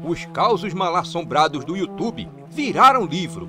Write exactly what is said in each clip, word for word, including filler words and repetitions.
os causos mal-assombrados do YouTube viraram livro.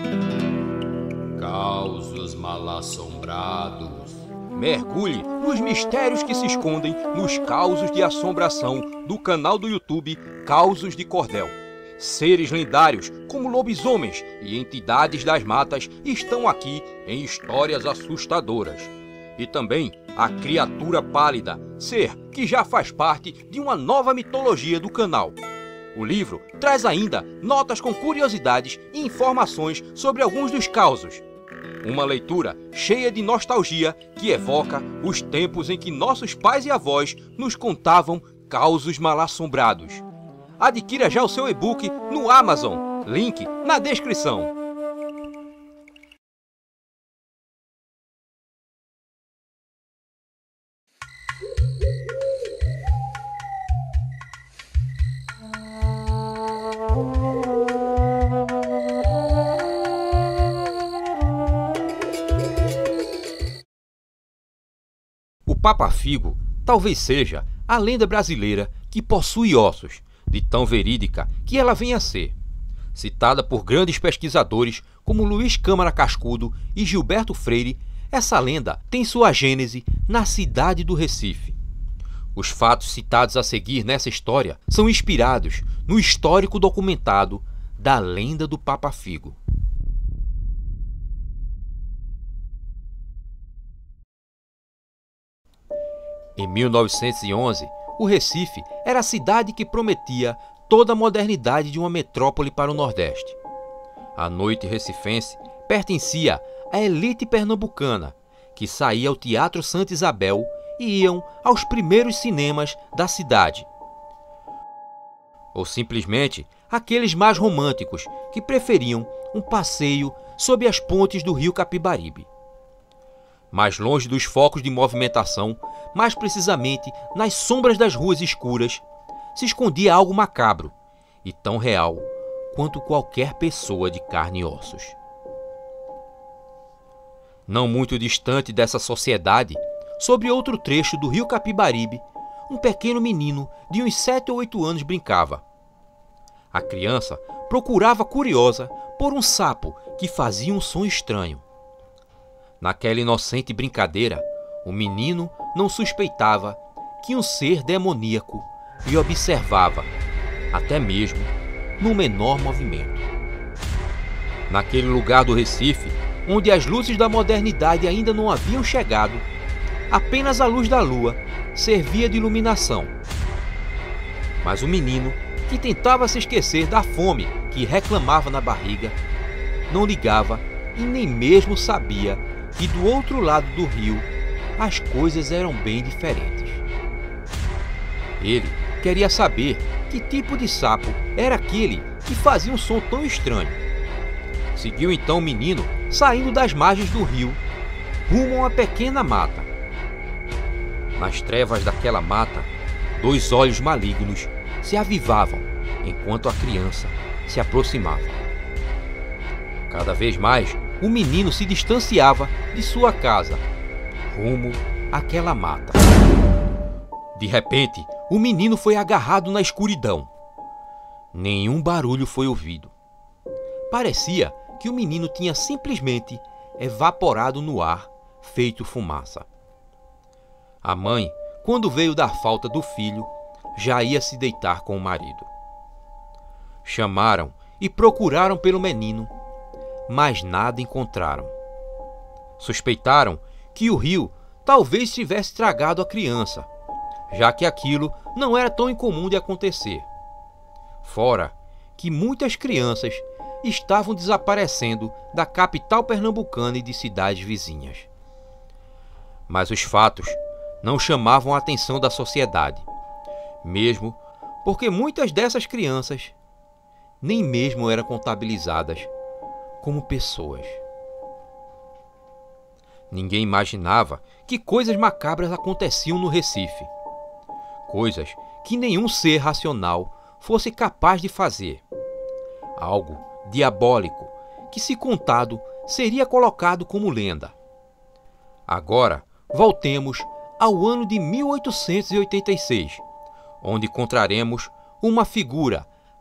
Causos mal-assombrados. Mergulhe nos mistérios que se escondem nos causos de assombração do canal do YouTube Causos de Cordel. Seres lendários, como lobisomens e entidades das matas, estão aqui em histórias assustadoras. E também a criatura pálida, ser que já faz parte de uma nova mitologia do canal. O livro traz ainda notas com curiosidades e informações sobre alguns dos causos. Uma leitura cheia de nostalgia que evoca os tempos em que nossos pais e avós nos contavam causos mal-assombrados. Adquira já o seu e-book no Amazon, link na descrição. O Papa Figo talvez seja a lenda brasileira que possui ossos, de tão verídica que ela vem a ser. Citada por grandes pesquisadores como Luiz Câmara Cascudo e Gilberto Freire, essa lenda tem sua gênese na cidade do Recife. Os fatos citados a seguir nessa história são inspirados no histórico documentado da lenda do Papa Figo. Em mil novecentos e onze, o Recife era a cidade que prometia toda a modernidade de uma metrópole para o Nordeste. A noite recifense pertencia à elite pernambucana, que saía ao Teatro Santa Isabel e iam aos primeiros cinemas da cidade. Ou simplesmente aqueles mais românticos que preferiam um passeio sob as pontes do rio Capibaribe. Mais longe dos focos de movimentação, mais precisamente nas sombras das ruas escuras, se escondia algo macabro e tão real quanto qualquer pessoa de carne e ossos. Não muito distante dessa sociedade, sobre outro trecho do rio Capibaribe, um pequeno menino de uns sete ou oito anos brincava. A criança procurava curiosa por um sapo que fazia um som estranho. Naquela inocente brincadeira, o menino não suspeitava que um ser demoníaco lhe observava, até mesmo no menor movimento. Naquele lugar do Recife, onde as luzes da modernidade ainda não haviam chegado, apenas a luz da lua servia de iluminação. Mas o menino, que tentava se esquecer da fome que reclamava na barriga, não ligava e nem mesmo sabia que do outro lado do rio as coisas eram bem diferentes. Ele queria saber que tipo de sapo era aquele que fazia um som tão estranho. Seguiu então o menino saindo das margens do rio, rumo a uma pequena mata. Nas trevas daquela mata, dois olhos malignos se avivavam enquanto a criança se aproximava. Cada vez mais, o menino se distanciava de sua casa, rumo àquela mata. De repente, o menino foi agarrado na escuridão. Nenhum barulho foi ouvido. Parecia que o menino tinha simplesmente evaporado no ar, feito fumaça. A mãe, quando veio dar falta do filho, já ia se deitar com o marido. Chamaram e procuraram pelo menino, mas nada encontraram. Suspeitaram que o rio talvez tivesse tragado a criança, já que aquilo não era tão incomum de acontecer. Fora que muitas crianças estavam desaparecendo da capital pernambucana e de cidades vizinhas. Mas os fatos não chamavam a atenção da sociedade, mesmo porque muitas dessas crianças nem mesmo eram contabilizadas como pessoas. Ninguém imaginava que coisas macabras aconteciam no Recife. Coisas que nenhum ser racional fosse capaz de fazer. Algo diabólico que, se contado, seria colocado como lenda. Agora, voltemos ao ano de mil oitocentos e oitenta e seis, onde encontraremos uma figura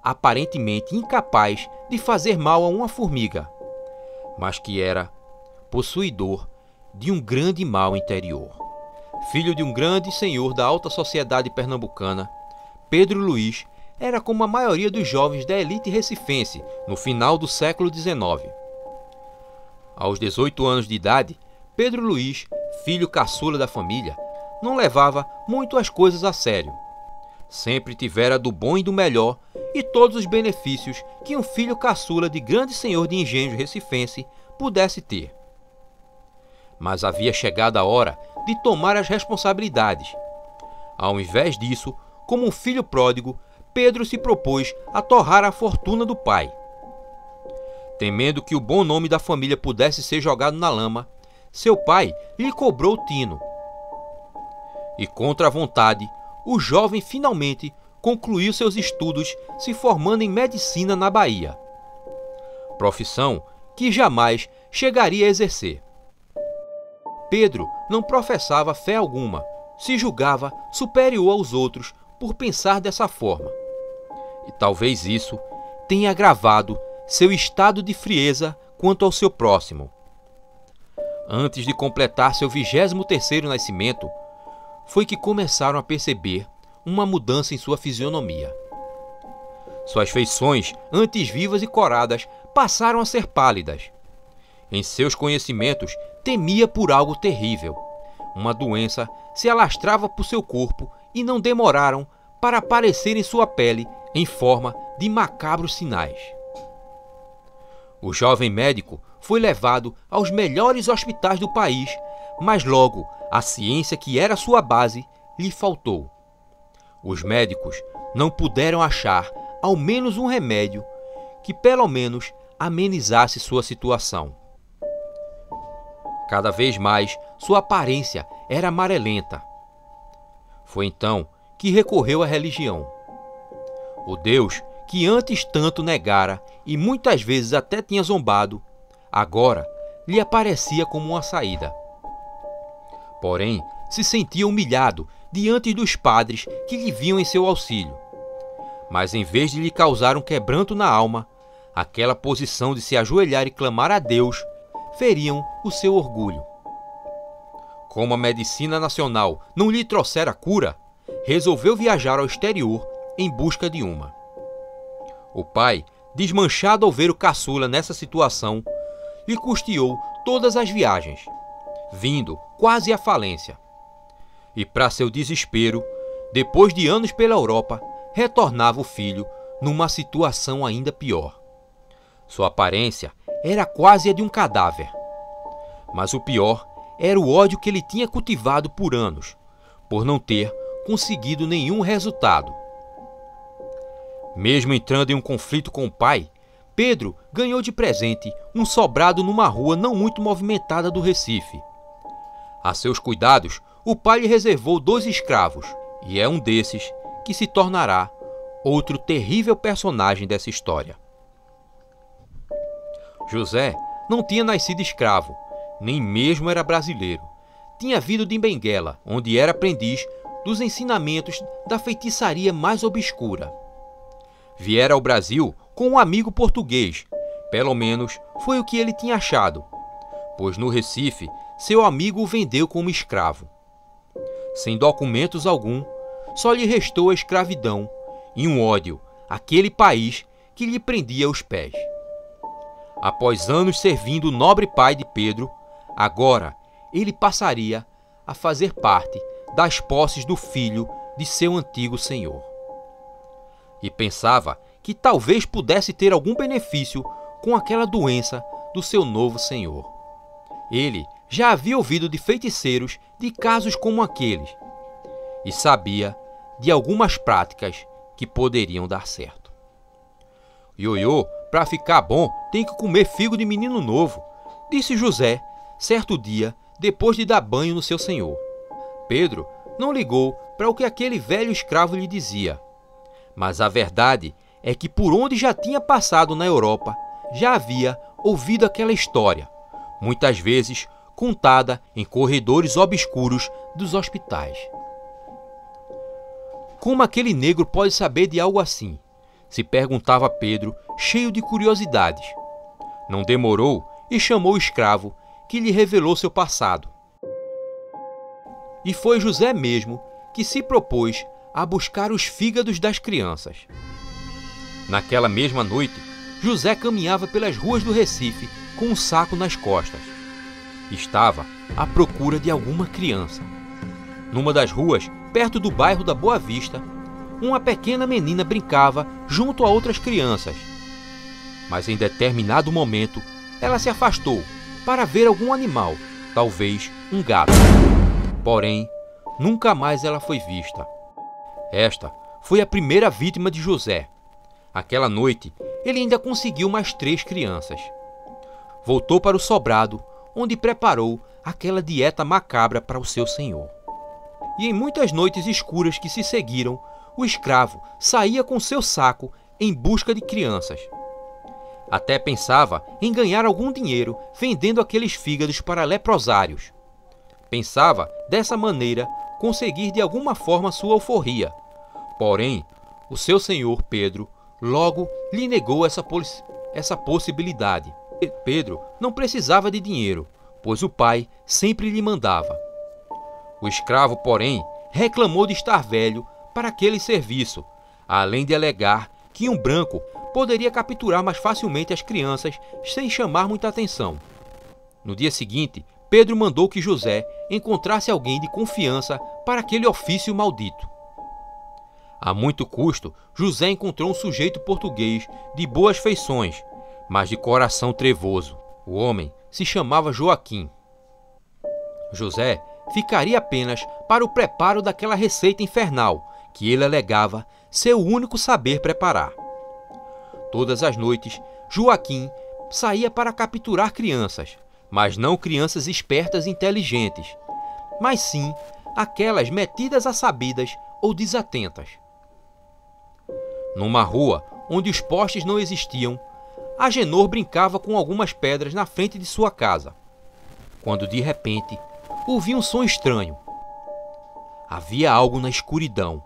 aparentemente incapaz de fazer mal a uma formiga, mas que era possuidor de um grande mal interior. Filho de um grande senhor da alta sociedade pernambucana, Pedro Luiz era como a maioria dos jovens da elite recifense no final do século dezenove. Aos dezoito anos de idade, Pedro Luiz, filho caçula da família, não levava muito as coisas a sério. Sempre tivera do bom e do melhor e todos os benefícios que um filho caçula de grande senhor de engenho recifense pudesse ter. Mas havia chegado a hora de tomar as responsabilidades. Ao invés disso, como um filho pródigo, Pedro se propôs a torrar a fortuna do pai. Temendo que o bom nome da família pudesse ser jogado na lama, seu pai lhe cobrou o tino. E contra a vontade, o jovem finalmente concluiu seus estudos se formando em medicina na Bahia, profissão que jamais chegaria a exercer. Pedro não professava fé alguma, se julgava superior aos outros por pensar dessa forma. E talvez isso tenha agravado seu estado de frieza quanto ao seu próximo. Antes de completar seu vigésimo terceiro nascimento, foi que começaram a perceber uma mudança em sua fisionomia. Suas feições, antes vivas e coradas, passaram a ser pálidas. Em seus conhecimentos, temia por algo terrível. Uma doença se alastrava por seu corpo e não demoraram para aparecer em sua pele em forma de macabros sinais. O jovem médico foi levado aos melhores hospitais do país, mas logo a ciência que era sua base lhe faltou. Os médicos não puderam achar ao menos um remédio que pelo menos amenizasse sua situação. Cada vez mais sua aparência era amarelenta. Foi então que recorreu à religião. O Deus que antes tanto negara e muitas vezes até tinha zombado, agora lhe aparecia como uma saída. Porém, se sentia humilhado diante dos padres que lhe vinham em seu auxílio. Mas em vez de lhe causar um quebranto na alma, aquela posição de se ajoelhar e clamar a Deus feriam o seu orgulho. Como a medicina nacional não lhe trouxera cura, resolveu viajar ao exterior em busca de uma. O pai, desmanchado ao ver o caçula nessa situação, lhe custeou todas as viagens, vindo quase à falência. E para seu desespero, depois de anos pela Europa, retornava o filho numa situação ainda pior. Sua aparência era quase a de um cadáver. Mas o pior era o ódio que ele tinha cultivado por anos, por não ter conseguido nenhum resultado. Mesmo entrando em um conflito com o pai, Pedro ganhou de presente um sobrado numa rua não muito movimentada do Recife. A seus cuidados, o pai lhe reservou dois escravos, e é um desses que se tornará outro terrível personagem dessa história. José não tinha nascido escravo, nem mesmo era brasileiro. Tinha vindo de Benguela, onde era aprendiz dos ensinamentos da feitiçaria mais obscura. Viera ao Brasil com um amigo português, pelo menos foi o que ele tinha achado, pois no Recife seu amigo o vendeu como escravo. Sem documentos algum, só lhe restou a escravidão e um ódio àquele país que lhe prendia os pés. Após anos servindo o nobre pai de Pedro, agora ele passaria a fazer parte das posses do filho de seu antigo senhor. E pensava que talvez pudesse ter algum benefício com aquela doença do seu novo senhor. Ele já havia ouvido de feiticeiros de casos como aqueles e sabia de algumas práticas que poderiam dar certo. Ioiô, para ficar bom, tem que comer figo de menino novo, disse José, certo dia, depois de dar banho no seu senhor. Pedro não ligou para o que aquele velho escravo lhe dizia, mas a verdade é que por onde já tinha passado na Europa, já havia ouvido aquela história, muitas vezes contada em corredores obscuros dos hospitais. Como aquele negro pode saber de algo assim? se perguntava Pedro, cheio de curiosidades. Não demorou e chamou o escravo, que lhe revelou seu passado. E foi José mesmo que se propôs a buscar os fígados das crianças. Naquela mesma noite, José caminhava pelas ruas do Recife com um saco nas costas. Estava à procura de alguma criança. Numa das ruas, perto do bairro da Boa Vista, uma pequena menina brincava junto a outras crianças. Mas em determinado momento, ela se afastou para ver algum animal, talvez um gato. Porém, nunca mais ela foi vista. Esta foi a primeira vítima de José. Aquela noite, ele ainda conseguiu mais três crianças. Voltou para o sobrado, onde preparou aquela dieta macabra para o seu senhor. E em muitas noites escuras que se seguiram, o escravo saía com seu saco em busca de crianças. Até pensava em ganhar algum dinheiro vendendo aqueles fígados para leprosários. Pensava, dessa maneira, conseguir de alguma forma sua alforria. Porém, o seu senhor Pedro logo lhe negou essa, poss essa possibilidade. Pedro não precisava de dinheiro, pois o pai sempre lhe mandava. O escravo, porém, reclamou de estar velho para aquele serviço, além de alegar que um branco poderia capturar mais facilmente as crianças sem chamar muita atenção. No dia seguinte, Pedro mandou que José encontrasse alguém de confiança para aquele ofício maldito. A muito custo, José encontrou um sujeito português de boas feições, mas de coração trevoso. O homem se chamava Joaquim. José ficaria apenas para o preparo daquela receita infernal que ele alegava ser o único saber preparar. Todas as noites, Joaquim saía para capturar crianças, mas não crianças espertas e inteligentes, mas sim aquelas metidas a sabidas ou desatentas. Numa rua onde os postes não existiam, Agenor brincava com algumas pedras na frente de sua casa, quando de repente ouviu um som estranho. Havia algo na escuridão.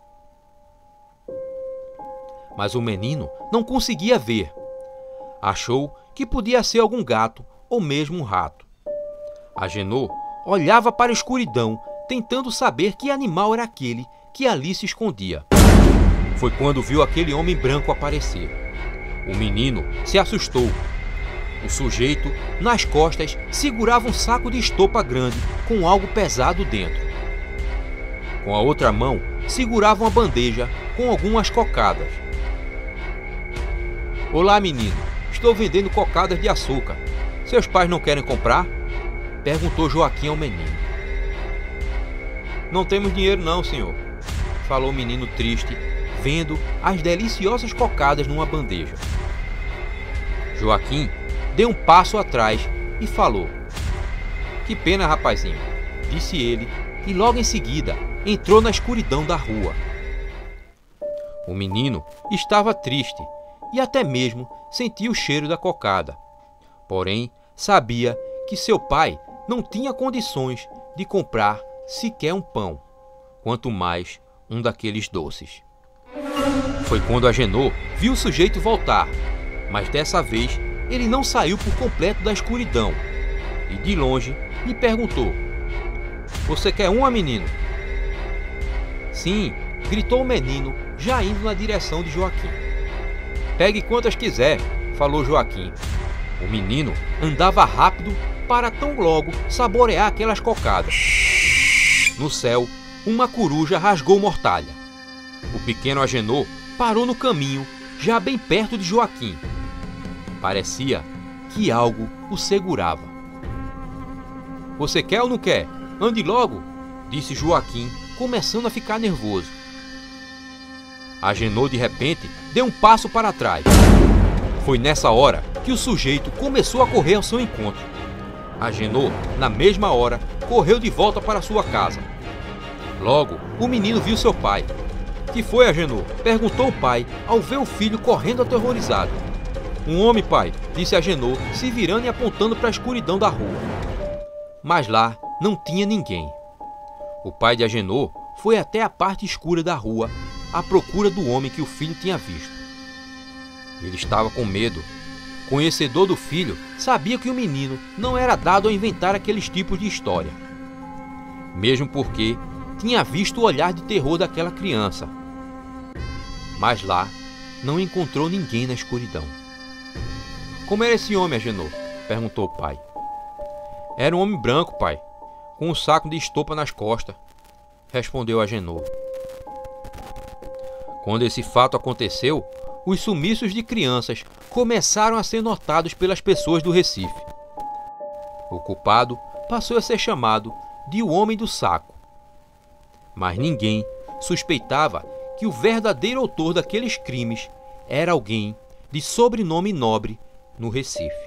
Mas o menino não conseguia ver. Achou que podia ser algum gato ou mesmo um rato. Agenor olhava para a escuridão, tentando saber que animal era aquele que ali se escondia. Foi quando viu aquele homem branco aparecer. O menino se assustou. O sujeito, nas costas, segurava um saco de estopa grande com algo pesado dentro. Com a outra mão, segurava uma bandeja com algumas cocadas. "Olá, menino. Estou vendendo cocadas de açúcar. Seus pais não querem comprar?" perguntou Joaquim ao menino. "Não temos dinheiro não, senhor", falou o menino triste, vendo as deliciosas cocadas numa bandeja. Joaquim deu um passo atrás e falou: "Que pena, rapazinho", disse ele, e logo em seguida entrou na escuridão da rua. O menino estava triste e até mesmo sentia o cheiro da cocada. Porém, sabia que seu pai não tinha condições de comprar sequer um pão, quanto mais um daqueles doces. Foi quando Agenor viu o sujeito voltar, mas dessa vez ele não saiu por completo da escuridão e de longe lhe perguntou: "Você quer uma, menino?" "Sim", gritou o menino, já indo na direção de Joaquim. "Pegue quantas quiser", falou Joaquim. O menino andava rápido para tão logo saborear aquelas cocadas. No céu, uma coruja rasgou mortalha. O pequeno Agenor parou no caminho, já bem perto de Joaquim. Parecia que algo o segurava. "Você quer ou não quer? Ande logo", disse Joaquim, começando a ficar nervoso. Agenor de repente deu um passo para trás. Foi nessa hora que o sujeito começou a correr ao seu encontro. Agenor, na mesma hora, correu de volta para sua casa. Logo, o menino viu seu pai. "Que foi, Agenor?", perguntou o pai ao ver o filho correndo aterrorizado. "Um homem, pai", disse Agenor, se virando e apontando para a escuridão da rua. Mas lá não tinha ninguém. O pai de Agenor foi até a parte escura da rua à procura do homem que o filho tinha visto. Ele estava com medo. Conhecedor do filho, sabia que o menino não era dado a inventar aqueles tipos de história. Mesmo porque tinha visto o olhar de terror daquela criança. Mas lá não encontrou ninguém na escuridão. Como era esse homem, Agenor? Perguntou o pai. Era um homem branco, pai, com um saco de estopa nas costas, respondeu Agenor. Quando esse fato aconteceu, os sumiços de crianças começaram a ser notados pelas pessoas do Recife. O culpado passou a ser chamado de o Homem do Saco. Mas ninguém suspeitava que o verdadeiro autor daqueles crimes era alguém de sobrenome nobre no Recife.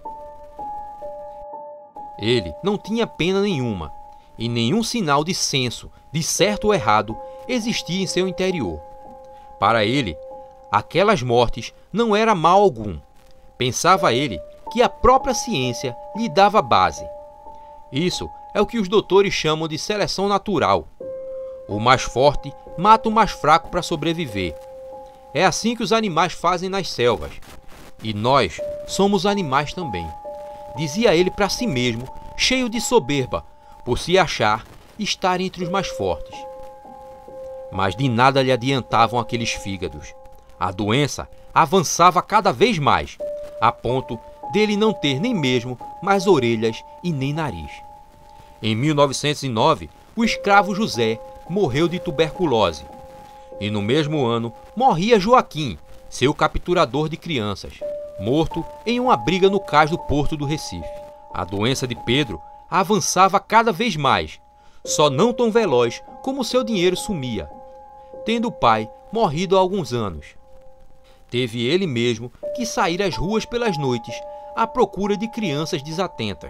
Ele não tinha pena nenhuma, e nenhum sinal de senso de certo ou errado existia em seu interior. Para ele, aquelas mortes não era mal algum. Pensava ele que a própria ciência lhe dava base. Isso é o que os doutores chamam de seleção natural. O mais forte mata o mais fraco para sobreviver. É assim que os animais fazem nas selvas. E nós somos animais também, dizia ele para si mesmo, cheio de soberba, por se achar estar entre os mais fortes. Mas de nada lhe adiantavam aqueles fígados. A doença avançava cada vez mais, a ponto dele não ter nem mesmo mais orelhas e nem nariz. Em mil novecentos e nove, o escravo José morreu de tuberculose. E no mesmo ano morria Joaquim, seu capturador de crianças, morto em uma briga no cais do porto do Recife. A doença de Pedro avançava cada vez mais, só não tão veloz como seu dinheiro sumia, tendo o pai morrido há alguns anos. Teve ele mesmo que sair às ruas pelas noites à procura de crianças desatentas.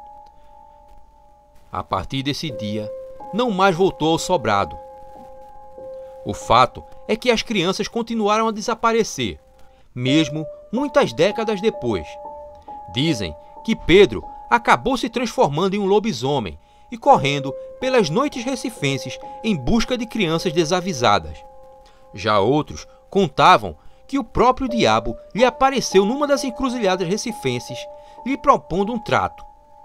A partir desse dia, não mais voltou ao sobrado. O fato é que as crianças continuaram a desaparecer, mesmo muitas décadas depois. Dizem que Pedro acabou se transformando em um lobisomem e correndo pelas noites recifenses em busca de crianças desavisadas. Já outros contavam que o próprio diabo lhe apareceu numa das encruzilhadas recifenses, lhe propondo um trato.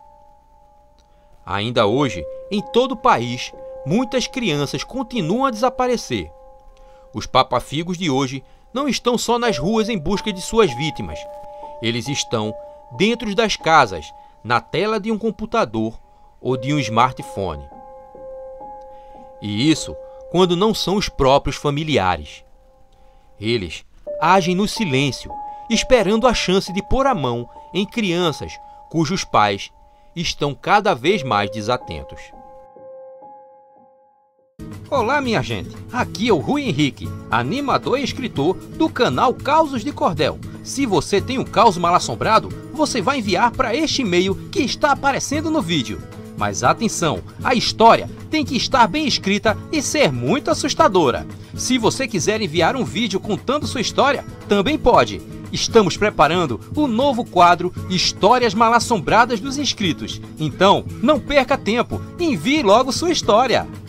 Ainda hoje, em todo o país, muitas crianças continuam a desaparecer. Os papafigos de hoje não estão só nas ruas em busca de suas vítimas. Eles estão dentro das casas, na tela de um computador ou de um smartphone. E isso quando não são os próprios familiares. Eles agem no silêncio, esperando a chance de pôr a mão em crianças cujos pais estão cada vez mais desatentos. Olá, minha gente! Aqui é o Rui Henrique, animador e escritor do canal Causos de Cordel. Se você tem um caos mal-assombrado, você vai enviar para este e-mail que está aparecendo no vídeo. Mas atenção, a história tem que estar bem escrita e ser muito assustadora. Se você quiser enviar um vídeo contando sua história, também pode. Estamos preparando o novo quadro Histórias Mal-Assombradas dos Inscritos. Então, não perca tempo, envie logo sua história.